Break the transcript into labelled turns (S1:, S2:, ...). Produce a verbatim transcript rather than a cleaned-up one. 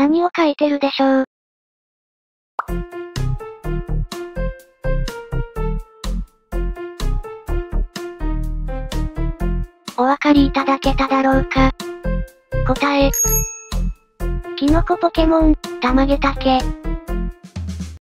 S1: 何を書いてるでしょう。お分かりいただけただろうか。答え。キノコポケモン、タマゲタケ。